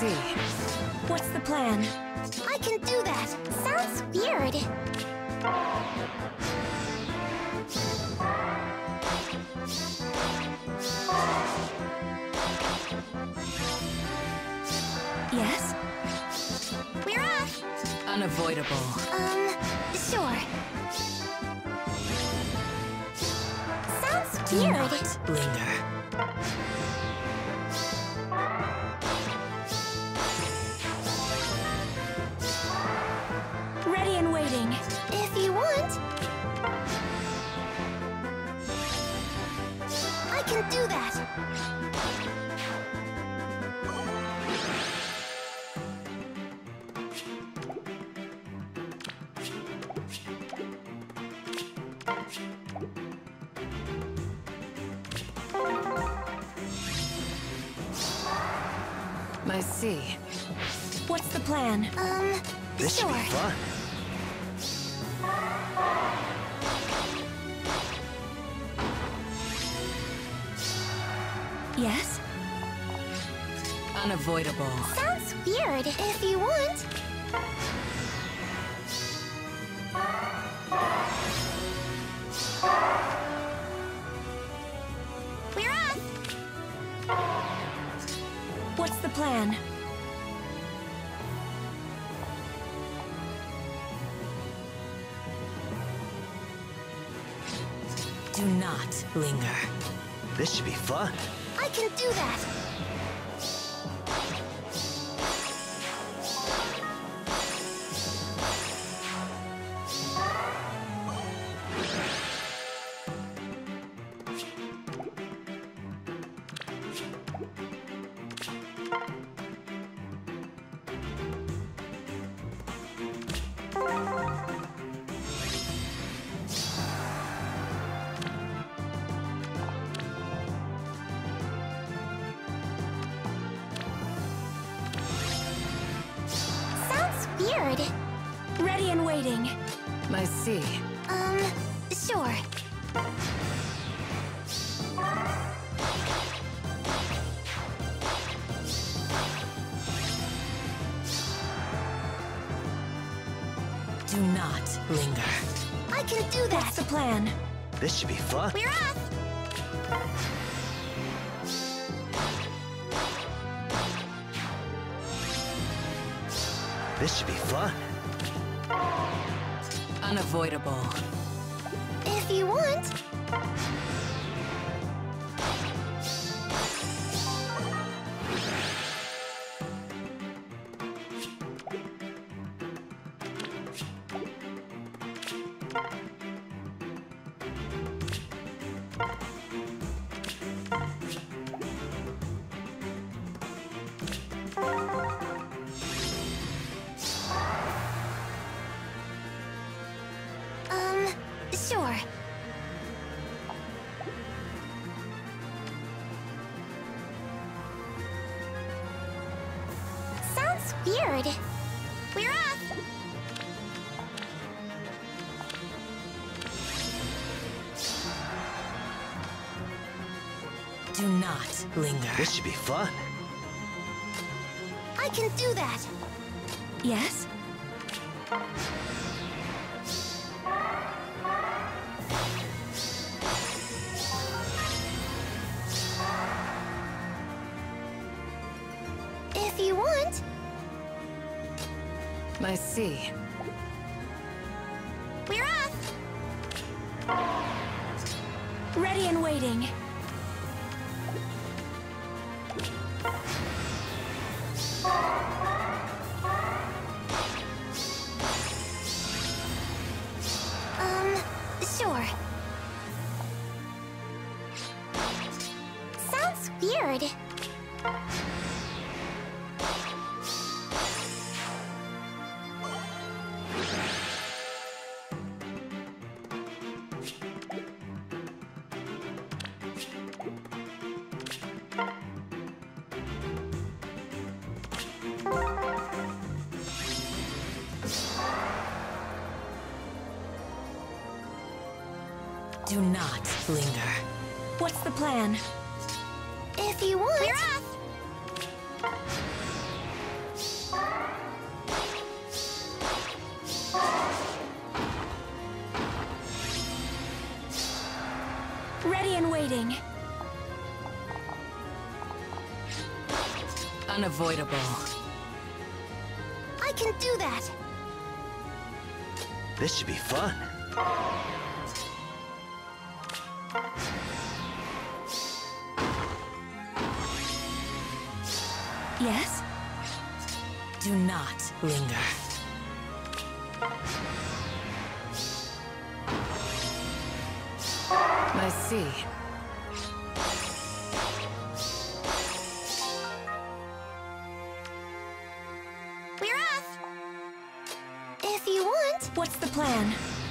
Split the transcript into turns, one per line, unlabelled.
see.
What's the plan?
I can do that. Sounds weird.
Yes?
We're off.
Unavoidable.
Sure. Sounds
Do
weird.
not linger.
Ready and waiting.
If you want. I can do that.
I see.
What's the plan?
This should
Sure.
be fun.
Yes?
Unavoidable.
Sounds weird. If you want. We're off.
What's the plan?
Do not linger.
This should be fun.
I can do that. Sounds weird.
Ready and waiting.
I see.
Sure.
Do not linger.
I can do that.
What's the plan?
This should be fun.
We're off.
This should be fun.
Unavoidable.
If you want. Sure. Sounds weird. We're off.
Do not linger.
This should be fun.
I can do that.
Yes?
If you want.
I see.
We're off.
Ready and waiting.
Sure. Sounds weird.
Do not linger.
What's the plan?
If you want. We're off.
Ready and waiting.
Unavoidable.
I can do that.
This should be fun.
Yes?
Do not linger. I see.
We're off. If you want.
What's the plan?